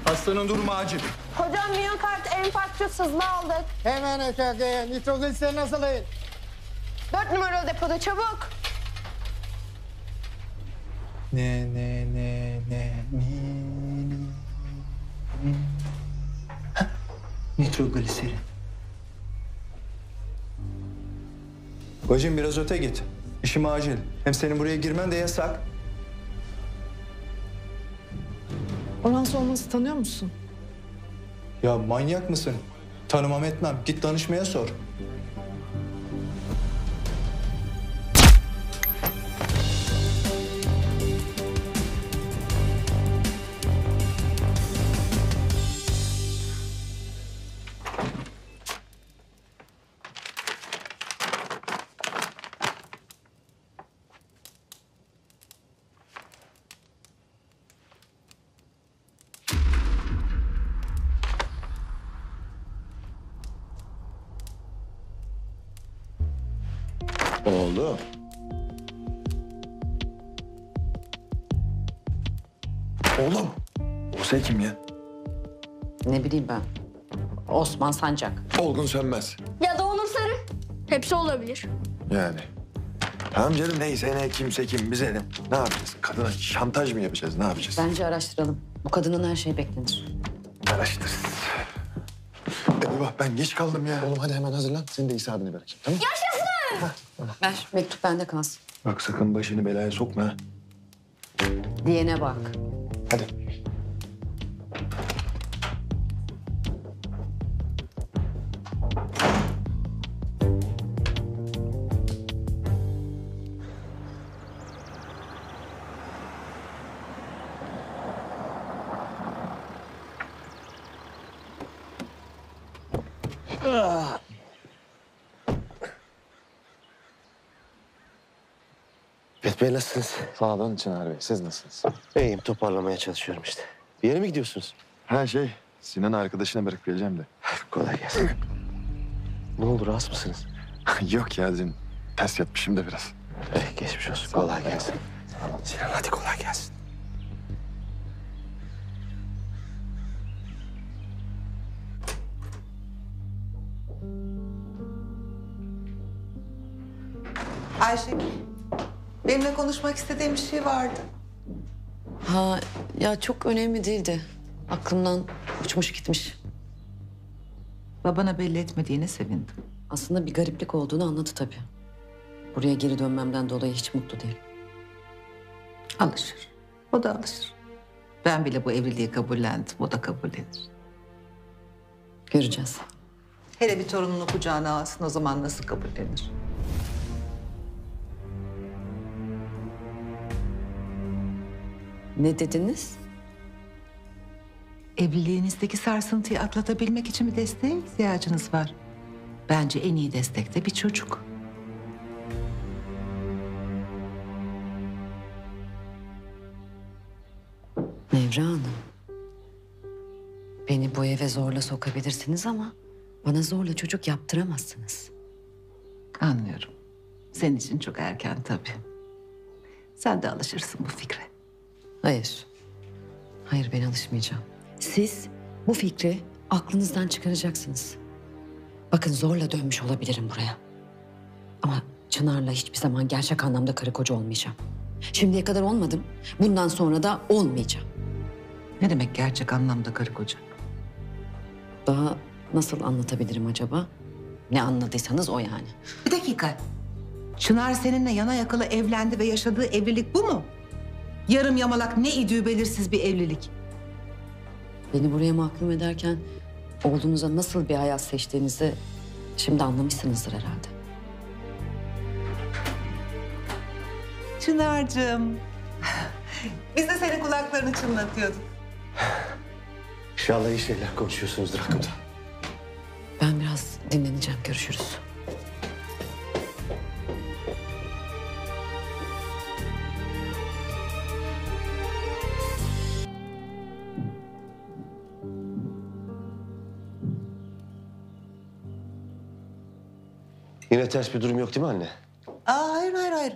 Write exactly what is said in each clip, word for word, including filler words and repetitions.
Hastanın durumu acil. Hocam miyokard enfarktüs hızlı aldık. Hemen aşağıya. Nitrogliserin hazırlayın. Dört numaralı depoda çabuk. Ne ne ne ne ne ne. Hah, nitrogliserin. Bacım biraz öte git. İşim acil. Hem senin buraya girmen de yasak. Orhan Solmaz'ı tanıyor musun? Ya manyak mısın? Tanımam etmem. Git danışmaya sor. Oğlum. Oğlum. O sen kim ya? Ne bileyim ben. Osman Sancak. Olgun Sönmez. Ya da Onur Sarı. Hepsi olabilir. Yani. Tamam canım neyse ne kimse kim bize ne? Ne yapacağız? Kadına şantaj mı yapacağız? Ne yapacağız? Bence araştıralım. Bu kadının her şeyi beklenir. Araştır. Eyvah ben geç kaldım ya. Oğlum hadi hemen hazırlan. Senin de İsa abine bırakayım tamam mı? Ver, mektup bende kalsın. Bak sakın başını belaya sokma ha. Diyene bak. Hadi. Fethi Bey nasılsınız? Sağ olun Çınar Bey. Siz nasılsınız? İyiyim, toparlamaya çalışıyorum işte. Bir yere mi gidiyorsunuz? Ha şey, Sinan arkadaşına bırakıp geleceğim de. Kolay gelsin. Ne oldu, rahatsız mısınız? Yok ya dün ters yatmışım da biraz. Eh, geçmiş olsun, kolay gelsin. Sinan hadi kolay gelsin. Ayşegül, benimle konuşmak istediğim bir şey vardı. Ha ya çok önemli değildi. Aklımdan uçmuş gitmiş. Babana belli etmediğine sevindim. Aslında bir gariplik olduğunu anladı tabii. Buraya geri dönmemden dolayı hiç mutlu değil. Alışır, o da alışır. Ben bile bu evliliği kabullendim, o da kabullenir. Göreceğiz. Hele bir torununu kucağına alsın, o zaman nasıl kabullenir? Ne dediniz? Evliliğinizdeki sarsıntıyı atlatabilmek için bir desteğe ihtiyacınız var. Bence en iyi destek de bir çocuk. Nevra Hanım. Beni bu eve zorla sokabilirsiniz ama bana zorla çocuk yaptıramazsınız. Anlıyorum. Senin için çok erken tabii. Sen de alışırsın bu fikre. Hayır. Hayır ben alışmayacağım. Siz bu fikri aklınızdan çıkaracaksınız. Bakın zorla dönmüş olabilirim buraya. Ama Çınar'la hiçbir zaman gerçek anlamda karı koca olmayacağım. Şimdiye kadar olmadım. Bundan sonra da olmayacağım. Ne demek gerçek anlamda karı koca? Daha nasıl anlatabilirim acaba? Ne anladıysanız o yani. Bir dakika. Çınar seninle yana yakıla evlendi ve yaşadığı evlilik bu mu? Yarım yamalak ne idüğü belirsiz bir evlilik. Beni buraya mahkum ederken oğlunuza nasıl bir hayat seçtiğinizi şimdi anlamışsınızdır herhalde. Çınar'cığım. Biz de senin kulaklarını çınlatıyorduk. İnşallah iyi şeyler konuşuyorsunuzdur hakkında. Ben biraz dinleneceğim. Görüşürüz. Yine ters bir durum yok değil mi anne? Aa, hayır, hayır, hayır.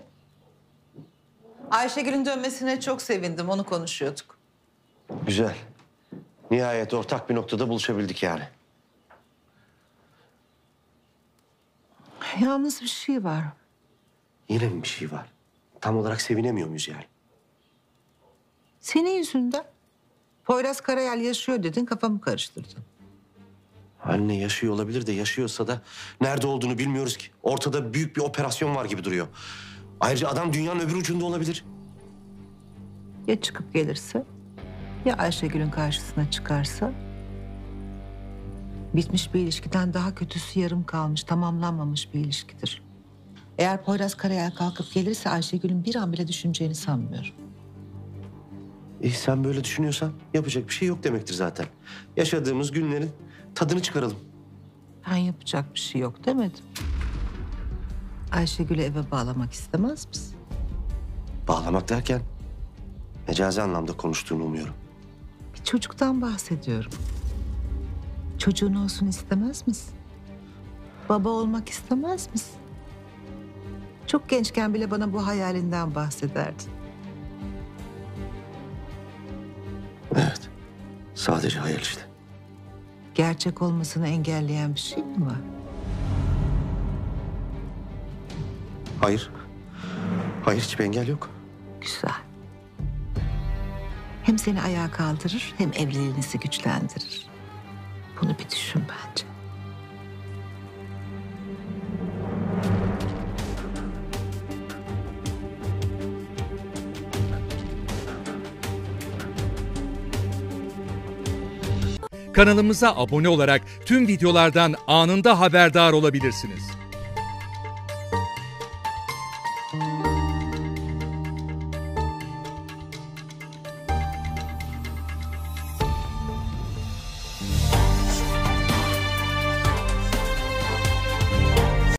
Ayşegül'ün dönmesine çok sevindim. Onu konuşuyorduk. Güzel. Nihayet ortak bir noktada buluşabildik yani. Yalnız bir şey var. Yine mi bir şey var? Tam olarak sevinemiyor muyuz yani? Senin yüzünden. Poyraz Karayel yaşıyor dedin, kafamı karıştırdın. Anne yaşıyor olabilir de yaşıyorsa da nerede olduğunu bilmiyoruz ki. Ortada büyük bir operasyon var gibi duruyor. Ayrıca adam dünyanın öbür ucunda olabilir. Ya çıkıp gelirse? Ya Ayşegül'ün karşısına çıkarsa? Bitmiş bir ilişkiden daha kötüsü yarım kalmış, tamamlanmamış bir ilişkidir. Eğer Poyraz Karayel kalkıp gelirse Ayşegül'ün bir an bile düşüneceğini sanmıyorum. E sen böyle düşünüyorsan yapacak bir şey yok demektir zaten. Yaşadığımız günlerin tadını çıkaralım. Ben yapacak bir şey yok demedim. Ayşegül'ü eve bağlamak istemez misin? Bağlamak derken mecazi anlamda konuştuğunu umuyorum. Bir çocuktan bahsediyorum. Çocuğun olsun istemez misin? Baba olmak istemez misin? Çok gençken bile bana bu hayalinden bahsederdin. Evet. Sadece hayal işte. Gerçek olmasını engelleyen bir şey mi var? Hayır. Hayır, hiçbir engel yok. Güzel. Hem seni ayağa kaldırır hem evliliğinizi güçlendirir. Bunu bir düşün bence. Kanalımıza abone olarak tüm videolardan anında haberdar olabilirsiniz.